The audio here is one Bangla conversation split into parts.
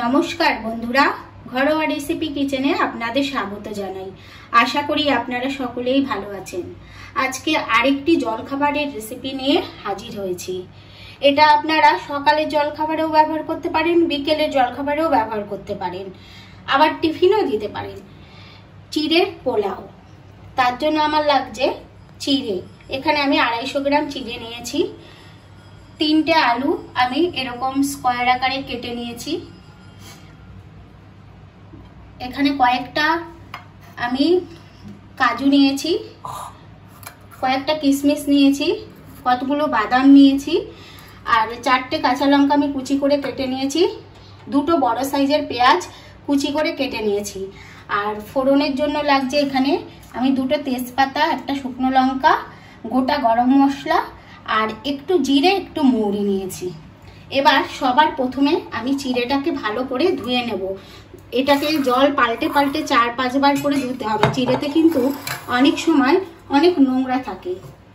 নমস্কার বন্ধুরা, ঘরোয়া রেসিপি কিচেনে আপনাদের স্বাগত জানাই। আশা করি আপনারা সকলেই ভালো আছেন। আজকে আরেকটি জলখাবারের রেসিপি নিয়ে হাজির হয়েছি। এটা আপনারা সকালের জলখাবারেও ব্যবহার করতে পারেন, বিকেলের জলখাবারেও ব্যবহার করতে পারেন, আবার টিফিনও দিতে পারেন। চিড়ের পোলাও। তার জন্য আমার লাগছে চিড়ে। এখানে আমি 250 গ্রাম চিড়ে নিয়েছি। 3টে আলু আমি এরকম স্কয়ার আকারে কেটে নিয়েছি। এখানে কয়েকটা আমি কাজু নিয়েছি, কয়েকটা কিশমিশ নিয়েছি, কতগুলো বাদাম নিয়েছি, আর 4টে কাঁচা লঙ্কা আমি কুচি করে কেটে নিয়েছি। 2টো বড় সাইজের পেঁয়াজ কুচি করে কেটে নিয়েছি। আর ফোড়নের জন্য লাগছে এখানে আমি 2টো তেজপাতা, একটা শুকনো লঙ্কা, গোটা গরম মশলা আর একটু জিরে, একটু মৌরি নিয়েছি। এবার সবার প্রথমে আমি চিড়েটাকে ভালো করে ধুয়ে নেব। এটাকে জল পাল্টে পাল্টে 4-5 বার করে ধুতে হবে। চিড়েতে কিন্তু অনেক সময় অনেক নোংরা থাকে।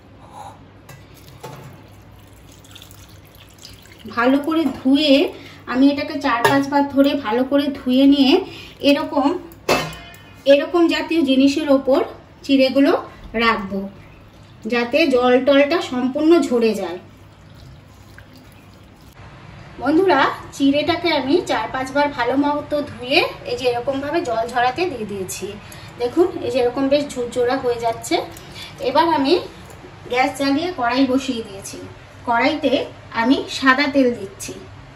ভালো করে ধুয়ে আমি এটাকে 4-5 বার ধরে ভালো করে ধুয়ে নিয়ে এরকম জাতীয় জিনিসের ওপর চিড়েগুলো রাখবো, যাতে জল টলটা সম্পূর্ণ ঝরে যায়। বন্ধুরা, চিড়েটাকে আমি 4-5 বার ভালো মতো ধুয়ে এই যে এরকম ভাবে জল ঝরাতে দিয়ে দিয়েছি। দেখুন, এই যে এরকম বেশ ঝুরঝোরা হয়ে যাচ্ছে। এবার আমি গ্যাস জ্বালিয়ে কড়াই বসিয়ে দিয়েছি। কড়াইতে আমি সাদা তেল দিচ্ছি।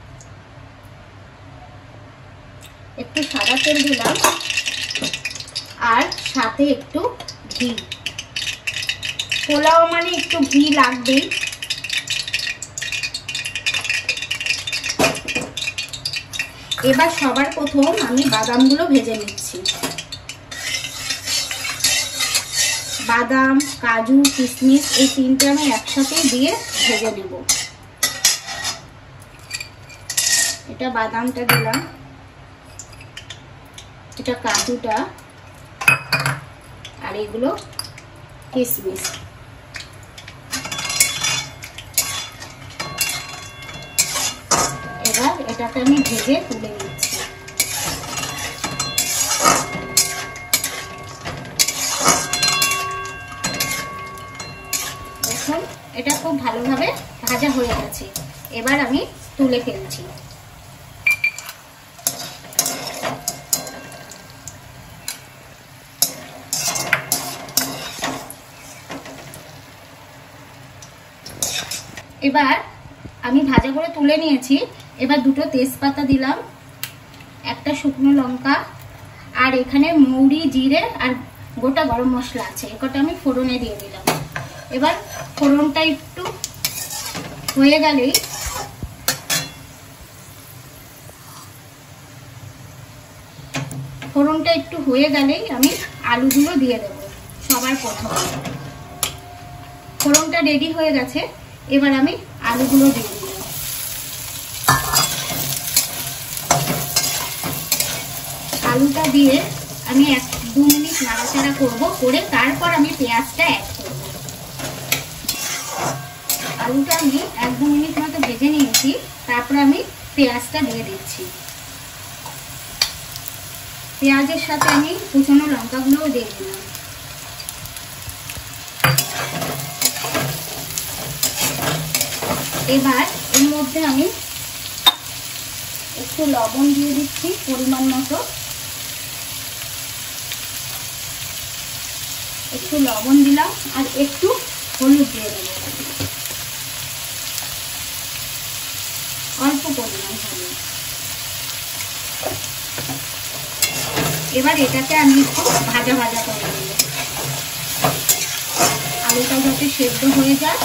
একটু সাদা তেল দিলাম আর সাথে একটু ঘি। পোলাও মানে একটু ঘি লাগবেই। এবার সবার প্রথম আমি বাদামগুলো ভেজে নিচ্ছি। বাদাম, কাজু, কিশমিশ এই 3টে আমি একসাথে দিয়ে ভেজে নেব। এটা বাদামটা দিলাম, এটা কাজুটা, আর এগুলো কিশমিশ। এবার এটাকে আমি ভেজে তুলে নিচ্ছি। দেখুন, এটা খুব ভালোভাবে ভাজা হয়ে গেছে। এবার আমি তুলে ফেলছি। এবার আমি ভাজা করে তুলে নিয়েছি। এবার 2টো তেজপাতা দিলাম, একটা শুকনো লঙ্কা, আর এখানে মৌরি, জিরে আর গোটা গরম মশলা আছে, এটা আমি ফোড়নে দিয়ে দিলাম। এবার ফোড়নটা একটু হয়ে গেলেই আমি আলুগুলো দিয়ে দেব সবার প্রথমে। ফোড়নটা রেডি হয়ে গেছে। এবার আমি আলুগুলো দিয়ে দিলাম। আলুটা দিয়ে আমি 1-2 মিনিট নাড়াচাড়া করে তারপর আমি পেঁয়াজটা অ্যাড করব। আলুটা আমি 1-2 মিনিট মতো ভেজে নিয়েছি। তারপর আমি পেঁয়াজটা দিয়ে দিচ্ছি। পেঁয়াজের সাথে আমি কুচনো লঙ্কাগুলোও দিয়ে দিলাম। এবার এর মধ্যে আমি একটু লবণ দিয়ে দিচ্ছি পরিমাণ মতো। একটু লবণ দিলাম আর একটু হলুদ দিয়ে দেব, অল্প পরিমাণ হলুদ। এবার এটাকে আমি একটু ভাজা ভাজা করে দেব, আলুটা যাতে সেদ্ধ হয়ে যায়।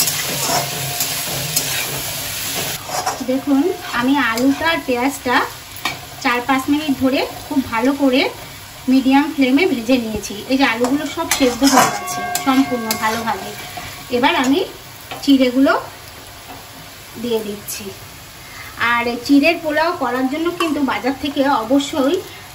দেখুন, আমি আলুটা আর পেঁয়াজটা 4-5 মিনিট ধরে খুব ভালো করে মিডিয়াম ফ্লেমে ভেজে নিয়েছি। এই যে আলুগুলো সব সেদ্ধ হয়ে গেছে সম্পূর্ণ ভালোভাবে। এবার আমি চিড়েগুলো দিয়ে দিচ্ছি। আর চিড়ের পোলাও করার জন্য কিন্তু বাজার থেকে অবশ্যই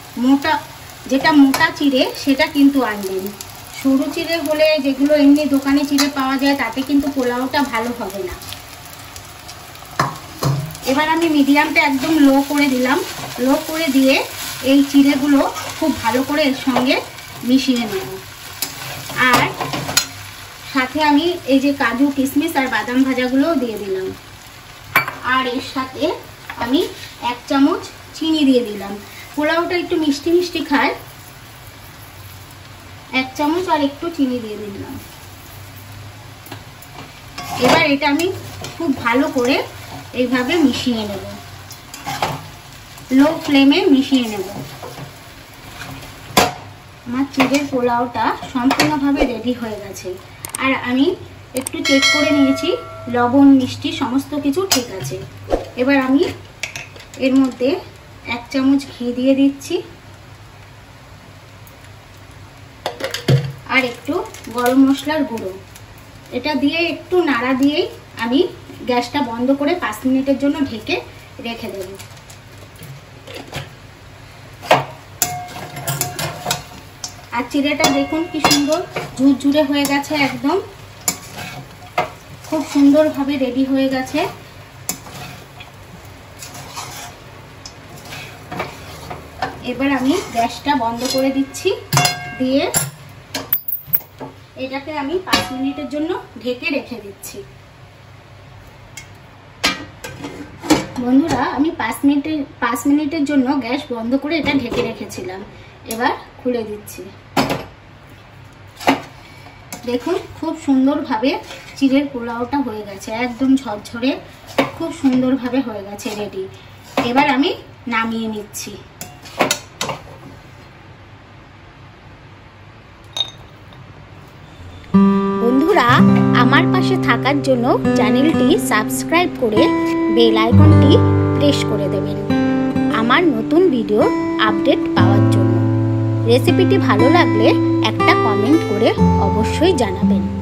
মোটা চিড়ে সেটা কিন্তু আনবেন। সরু চিড়ে হলে, যেগুলো এমনি দোকানে চিড়ে পাওয়া যায়, তাতে কিন্তু পোলাওটা ভালো হবে না। এবার আমি মিডিয়ামটা একদম লো করে দিলাম। লো করে দিয়ে এই চিড়েগুলো খুব ভালো করে এর সঙ্গে মিশিয়ে নেব। আর সাথে আমি এই যে কাজু কিশমিশ আর বাদাম ভাজাগুলোও দিয়ে দিলাম। আর এর সাথে আমি 1 চামচ চিনি দিয়ে দিলাম। পোলাওটা একটু মিষ্টি মিষ্টি খায়, 1 চামচ আর একটু চিনি দিয়ে দিলাম। এবার এটা আমি খুব ভালো করে এইভাবে মিশিয়ে নেব, লো ফ্লেমে মিশিয়ে নেব। আমার চিড়ের পোলাওটা সম্পূর্ণভাবে রেডি হয়ে গেছে। আর আমি একটু চেক করে নিয়েছি, লবণ মিষ্টি সমস্ত কিছু ঠিক আছে। এবার আমি এর মধ্যে 1 চামচ ঘি দিয়ে দিচ্ছি আর একটু গরম মশলার গুঁড়ো। এটা দিয়ে একটু নাড়া দিয়েই আমি গ্যাসটা বন্ধ করে 5 মিনিটের জন্য ঢেকে রেখে দেব। আর চিড়েটা দেখুন কি সুন্দর ঝুরঝুরে হয়ে গেছে, একদম খুব সুন্দরভাবে রেডি হয়ে গেছে। এবার আমি গ্যাসটা বন্ধ করে দিচ্ছি, দিয়ে এটাকে আমি 5 মিনিটের জন্য ঢেকে রেখে দিচ্ছি। বন্ধুরা, আমি 5 মিনিটের জন্য গ্যাস বন্ধ করে এটা ঢেকে রেখেছিলাম। এবার খুলে দিচ্ছি। দেখুন খুব সুন্দরভাবে চিড়ের পোলাওটা হয়ে গেছে, একদম ঝরঝরে খুব সুন্দরভাবে হয়ে গেছে রেডি। এবার আমি নামিয়ে নিচ্ছি। বন্ধুরা, আমার পাশে থাকার জন্য চ্যানেলটি সাবস্ক্রাইব করে বেল আইকনটি প্রেস করে দেবেন আমার নতুন ভিডিও আপডেট পাওয়ার জন্য। রেসিপিটি ভালো লাগলে একটা কমেন্ট করে অবশ্যই জানাবেন।